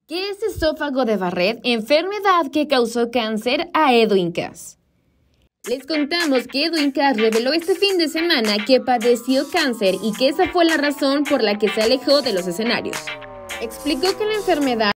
¿Qué es esófago de Barrett? Enfermedad que causó cáncer a Edwin Cass. Les contamos que Edwin Cass reveló este fin de semana que padeció cáncer y que esa fue la razón por la que se alejó de los escenarios. Explicó que la enfermedad